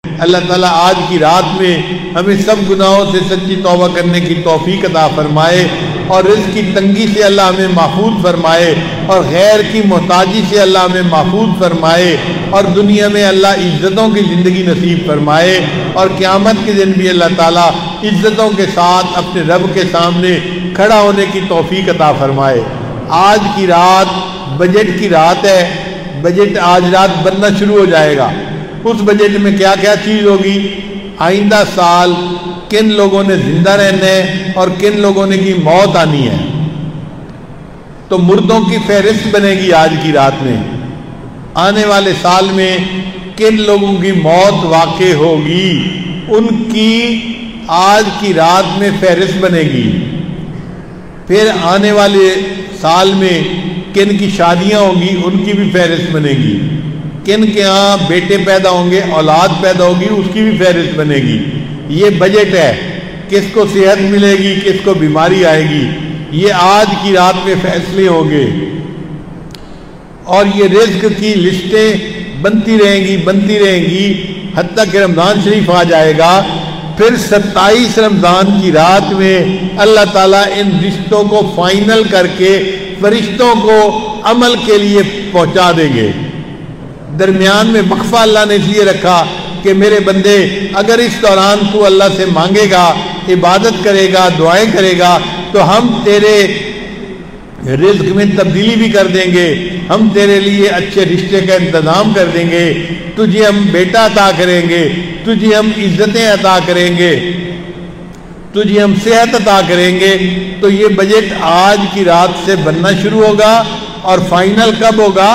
اللہ تعالیٰ آج کی رات میں ہمیں سب گناہوں سے سچی توبہ کرنے کی توفیق عطا فرمائے، اور رزق کی تنگی سے اللہ ہمیں محفوظ فرمائے، اور غیر کی محتاجی سے اللہ ہمیں محفوظ فرمائے، اور دنیا میں اللہ عزتوں کی زندگی نصیب فرمائے، اور قیامت کے دن بھی اللہ تعالیٰ عزتوں کے ساتھ اپنے رب کے سامنے کھڑا ہونے کی توفیق عطا فرمائے۔ آج کی رات بجٹ کی رات ہے، بجٹ آج رات بننا شروع ہو جائے گا۔ اس بجٹ میں کیا کیا چیز ہوگی، آئندہ سال کن لوگوں نے زندہ رہنا ہے اور کن لوگوں نے کی موت آنی ہے، تو مردوں کی فہرست بنے گی آج کی رات میں۔ آنے والے سال میں کن لوگوں کی موت واقع ہوگی، ان کی آج کی رات میں فہرست بنے گی۔ پھر آنے والے سال میں کن کی شادیاں ہوں گی، ان کی بھی فہرست بنے گی۔ کن کے ہاں بیٹے پیدا ہوں گے، اولاد پیدا ہوگی، اس کی بھی فہرست بنے گی۔ یہ بجٹ ہے، کس کو صحت ملے گی، کس کو بیماری آئے گی، یہ آج کی رات میں فیصلے ہوں گے۔ اور یہ رزق کی لسٹیں بنتی رہیں گی حتیٰ کہ رمضان شریف آ جائے گا۔ پھر 27 رمضان کی رات میں اللہ تعالیٰ ان رشتوں کو فائنل کر کے فرشتوں کو عمل کے لیے پہنچا دیں گے۔ درمیان میں وقفہ اللہ نے اس لیے رکھا کہ میرے بندے اگر اس دوران تو اللہ سے مانگے گا، عبادت کرے گا، دعائیں کرے گا، تو ہم تیرے رزق میں تبدیلی بھی کر دیں گے، ہم تیرے لیے اچھے رشتے کا انتظام کر دیں گے، تجھے ہم بیٹا عطا کریں گے، تجھے ہم عزتیں عطا کریں گے، تجھے ہم صحت عطا کریں گے۔ تو یہ بجٹ آج کی رات سے بننا شروع ہوگا، اور فائنل کب ہوگا؟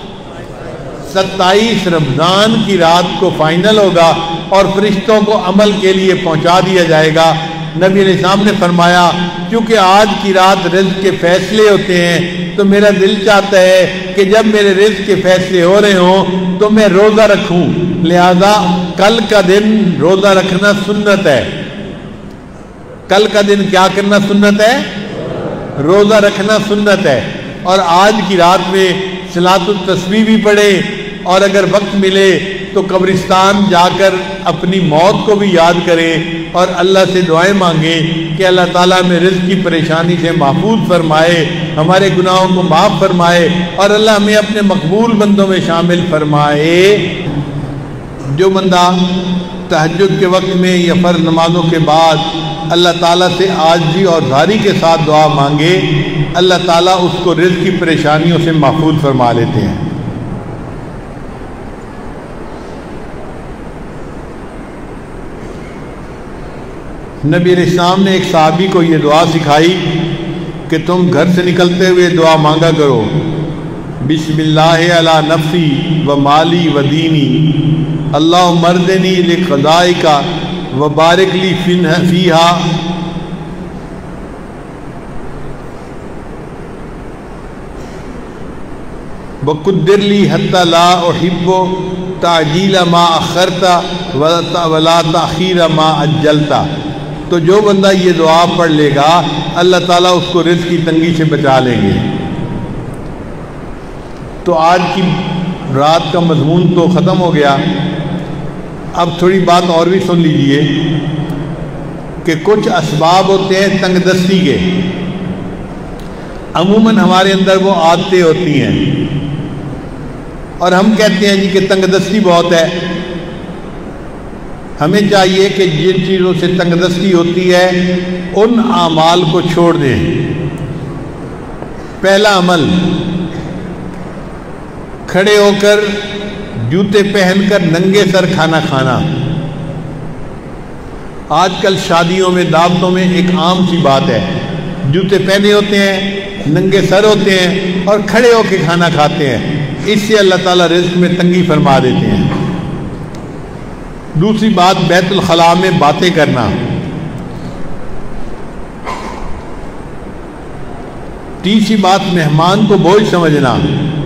27 رمضان کی رات کو فائنل ہوگا، اور فرشتوں کو عمل کے لیے پہنچا دیا جائے گا۔ نبی علیہ السلام نے فرمایا کیونکہ آج کی رات رزق کے فیصلے ہوتے ہیں، تو میرا دل چاہتا ہے کہ جب میرے رزق کے فیصلے ہو رہے ہوں تو میں روزہ رکھوں، لہذا کل کا دن روزہ رکھنا سنت ہے۔ کل کا دن کیا کرنا سنت ہے؟ روزہ رکھنا سنت ہے۔ اور آج کی رات میں صلاۃ التسبیح بھی پڑھے، اور اگر وقت ملے تو قبرستان جا کر اپنی موت کو بھی یاد کرے، اور اللہ سے دعائیں مانگے کہ اللہ تعالیٰ میں رزق کی پریشانی سے محفوظ فرمائے، ہمارے گناہوں کو معاف فرمائے، اور اللہ ہمیں اپنے مقبول بندوں میں شامل فرمائے۔ جو بندہ تہجد کے وقت میں یا فرض نمازوں کے بعد اللہ تعالیٰ سے عاجزی اور زاری کے ساتھ دعا مانگے، اللہ تعالیٰ اس کو رزق کی پریشانیوں سے محفوظ فرما لیتے ہیں۔ نبی علیہ السلام نے ایک صحابی کو یہ دعا سکھائی کہ تم گھر سے نکلتے ہوئے دعا مانگا کرو، بسم اللہ علی نفسی و مالی و دینی، اللہ مردنی لقضائک و بارک لی فیہا، وقدر لی حتی لا احب تعجیل ما اخرت ولا تاخیر ما عجلت۔ تو جو بندہ یہ دعا پڑھ لے گا اللہ تعالیٰ اس کو رزق کی تنگی سے بچا لیں گے۔ تو آج کی رات کا مضمون تو ختم ہو گیا، اب تھوڑی بات اور بھی سن لیجئے کہ کچھ اسباب ہوتے ہیں تنگ دستی کے، عموماً ہمارے اندر وہ عادتیں ہوتی ہیں، اور ہم کہتے ہیں جی کہ تنگ دستی بہت ہے۔ ہمیں چاہیے کہ جن چیزوں سے تنگ دستی ہوتی ہے ان اعمال کو چھوڑ دیں۔ پہلا عمل، کھڑے ہو کر جوتے پہن کر ننگے سر کھانا کھانا۔ آج کل شادیوں میں، دعوتوں میں ایک عام سی بات ہے، جوتے پہنے ہوتے ہیں، ننگے سر ہوتے ہیں اور کھڑے ہو کے کھانا کھاتے ہیں۔ اس سے اللہ تعالیٰ رزق میں تنگی فرما دیتے ہیں۔ دوسری بات، بیت الخلاء میں باتیں کرنا۔ تیسری بات، مہمان کو بوجھ سمجھنا۔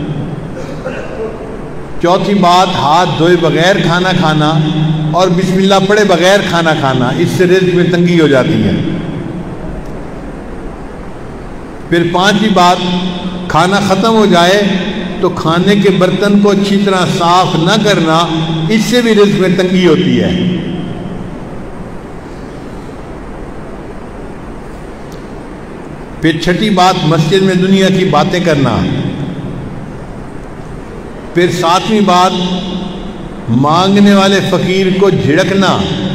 چوتھی بات، ہاتھ دھوئے بغیر کھانا کھانا اور بسم اللہ پڑھے بغیر کھانا کھانا، اس سے رزق میں تنگی ہو جاتی ہے۔ پھر پانچویں بات، کھانا ختم ہو جائے تو کھانے کے برتن کو اچھی طرح صاف نہ کرنا، اس سے بھی رزق میں تنگی ہوتی ہے۔ پھر چھٹی بات، مسجد میں دنیا کی باتیں کرنا۔ پھر ساتویں بات، مانگنے والے فقیر کو جھڑکنا۔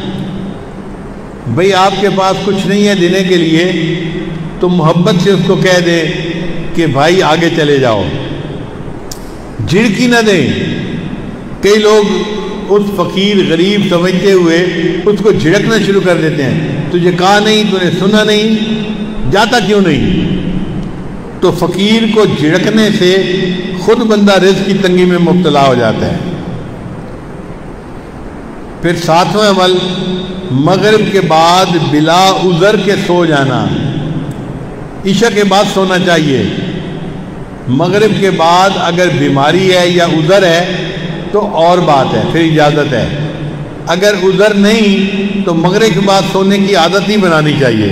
بھئی آپ کے پاس کچھ نہیں ہے دینے کے لیے تو محبت سے اس کو کہہ دیں کہ بھائی آگے چلے جاؤ، جھڑکی نہ دیں۔ کئی لوگ اس فقیر غریب سمجھتے ہوئے اس کو جھڑکنا شروع کر دیتے ہیں، تجھے کہا نہیں، تو نے سنا نہیں، جاتا کیوں نہیں؟ تو فقیر کو جھڑکنے سے خود بندہ رزق کی تنگی میں مبتلا ہو جاتا ہے۔ پھر ساتواں عمل، مغرب کے بعد بلا عذر کے سو جانا۔ عشاء کے بعد سونا چاہیے، مغرب کے بعد اگر بیماری ہے یا عذر ہے تو اور بات ہے، پھر اجازت ہے۔ اگر عذر نہیں تو مغرب کے بعد سونے کی عادت ہی بنانی چاہیے۔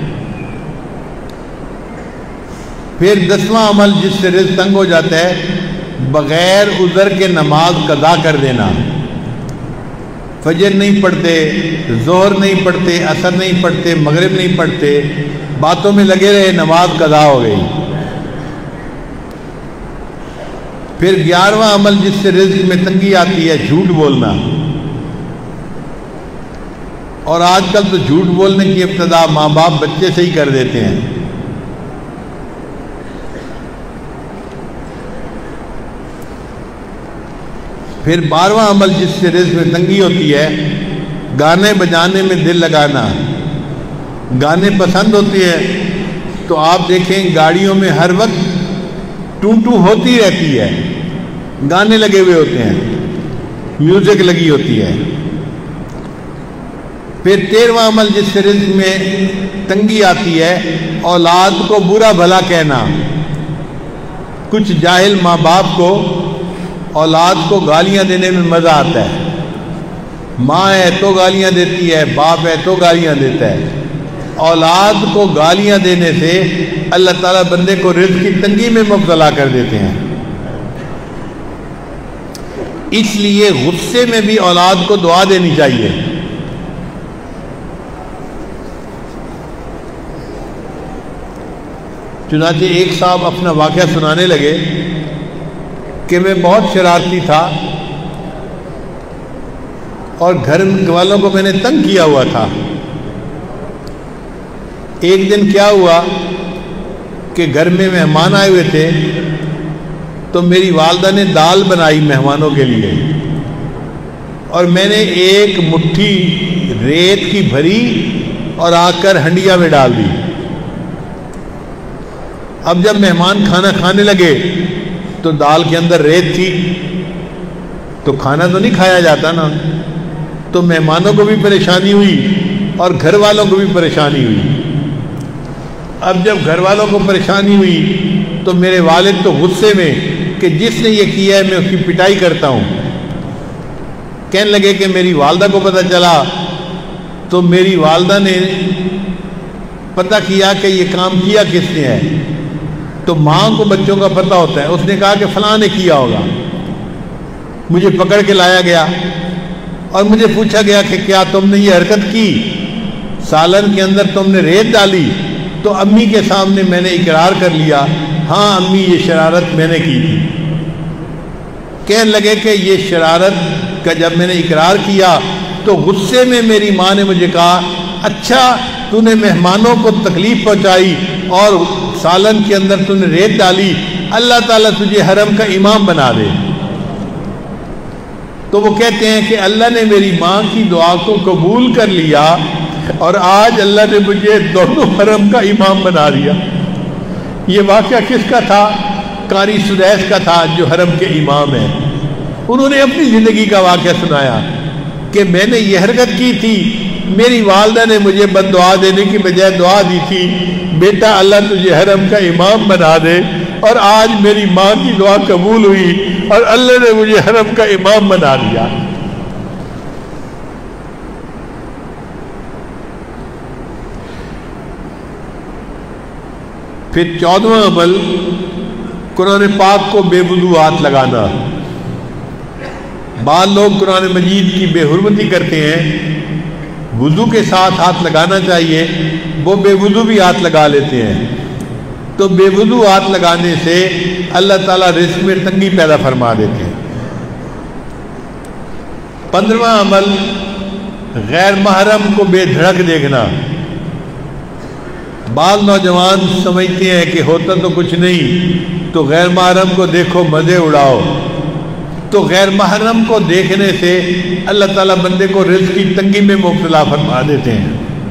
پھر 10واں عمل جس سے رزق تنگ ہو جاتا ہے، بغیر عذر کے نماز قضا کر دینا۔ فجر نہیں پڑھتے، ظہر نہیں پڑھتے، عصر نہیں پڑھتے، مغرب نہیں پڑھتے، باتوں میں لگے رہے، نماز قضا ہو گئی۔ پھر 11واں عمل جس سے رزق میں تنگی آتی ہے، جھوٹ بولنا۔ اور آج کل تو جھوٹ بولنے کی ابتدا ماں باپ بچے سے ہی کر دیتے ہیں۔ پھر 12واں عمل جس سے رزق میں تنگی ہوتی ہے، گانے بجانے میں دل لگانا۔ گانے پسند ہوتے ہیں تو آپ دیکھیں گاڑیوں میں ہر وقت ٹوں ٹوں ہوتی رہتی ہے، گانے لگے ہوئے ہوتے ہیں، میوزک لگی ہوتی ہے۔ پھر 13واں عمل جس سے رزق میں تنگی آتی ہے، اولاد کو برا بھلا کہنا۔ کچھ جاہل ماں باپ کو اولاد کو گالیاں دینے میں مزہ آتا ہے، ماں ہے تو گالیاں دیتی ہے، باپ ہے تو گالیاں دیتا ہے۔ اولاد کو گالیاں دینے سے اللہ تعالیٰ بندے کو رزق کی تنگی میں مبتلا کر دیتے ہیں۔ اس لیے غصے میں بھی اولاد کو دعا دینی چاہیے۔ چنانچہ ایک صاحب اپنا واقعہ سنانے لگے کہ میں بہت شرارتی تھا اور گھر والوں کو میں نے تنگ کیا ہوا تھا۔ ایک دن کیا ہوا کہ گھر میں مہمان آئے ہوئے تھے تو میری والدہ نے دال بنائی مہمانوں کے لیے، اور میں نے ایک مٹھی ریت کی بھری اور آ کر ہنڈیا میں ڈال دی۔ اب جب مہمان کھانا کھانے لگے تو دال کے اندر ریت تھی، تو کھانا تو نہیں کھایا جاتا نا، تو مہمانوں کو بھی پریشانی ہوئی اور گھر والوں کو بھی پریشانی ہوئی۔ اب جب گھر والوں کو پریشانی ہوئی تو میرے والد تو غصے میں کہ جس نے یہ کیا ہے میں اس کی پٹائی کرتا ہوں۔ کہنے لگے کہ میری والدہ کو پتہ چلا تو میری والدہ نے پتہ کیا کہ یہ کام کیا کس نے ہے، تو ماں کو بچوں کا پتہ ہوتا ہے، اس نے کہا کہ فلاں نے کیا ہوگا۔ مجھے پکڑ کے لایا گیا اور مجھے پوچھا گیا کہ کیا تم نے یہ حرکت کی، سالن کے اندر تم نے ریت ڈالی؟ تو امی کے سامنے میں نے اقرار کر لیا، ہاں امی یہ شرارت میں نے کی تھی۔ کہنے لگے کہ یہ شرارت کا جب میں نے اقرار کیا تو غصے میں میری ماں نے مجھے کہا، اچھا تو نے مہمانوں کو تکلیف پہنچائی اور سالن کے اندر تو نے ریت ڈالی، اللہ تعالیٰ تجھے حرم کا امام بنا دے۔ تو وہ کہتے ہیں کہ اللہ نے میری ماں کی دعا کو قبول کر لیا اور آج اللہ نے مجھے دونوں حرم کا امام بنا دیا۔ یہ واقعہ کس کا تھا؟ قاری سدیس کا تھا جو حرم کے امام ہیں۔ انہوں نے اپنی زندگی کا واقعہ سنایا کہ میں نے یہ حرکت کی تھی، میری والدہ نے مجھے بد دعا دینے کی بجائے دعا دی تھی، بیٹا اللہ تجھے حرم کا امام بنا دے، اور آج میری ماں کی دعا قبول ہوئی اور اللہ نے مجھے حرم کا امام بنا دیا۔ پھر 14واں عمل कुरान पाक को बेवुज़ू हाथ लगाना। बाद लोग कुरान मजीद की बेहुरमती करते हैं, वुज़ू के साथ हाथ लगाना चाहिए, वो बेवुज़ू भी हाथ लगा लेते हैं। तो बेवुज़ू हाथ लगाने से अल्लाह ताला रिज़्क़ में तंगी पैदा फरमा देते हैं। 15वां अमल गैर महरम को बेधड़क देखना। बाज़ नौजवान समझते हैं कि होता तो कुछ नहीं, तो गैर महरम को देखो, मज़े उड़ाओ। तो गैर महरम को देखने से अल्लाह ताला बंदे को रिज़्क़ की तंगी में मुब्तला फरमा देते हैं।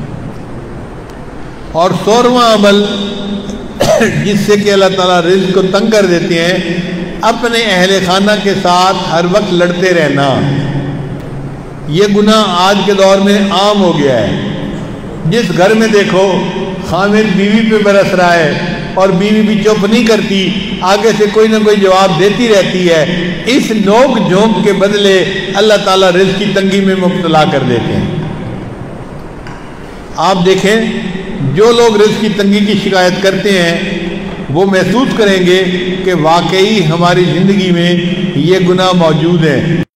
और 16वां अमल जिससे कि अल्लाह ताला रिज़्क़ को तंग कर देते हैं, अपने अहले खाना के साथ हर वक्त लड़ते रहना। ये गुनाह आज के दौर में आम हो गया है। जिस घर में देखो खामिद बीवी पे बरस रहा है और बीवी भी चुप नहीं करती, आगे से कोई ना कोई जवाब देती रहती है। इस नोक झोंक के बदले अल्लाह ताला रिज़्क़ की तंगी में मुब्तला कर देते हैं। आप देखें, जो लोग रिज़्क़ की तंगी की शिकायत करते हैं वो महसूस करेंगे कि वाकई हमारी ज़िंदगी में ये गुनाह मौजूद है।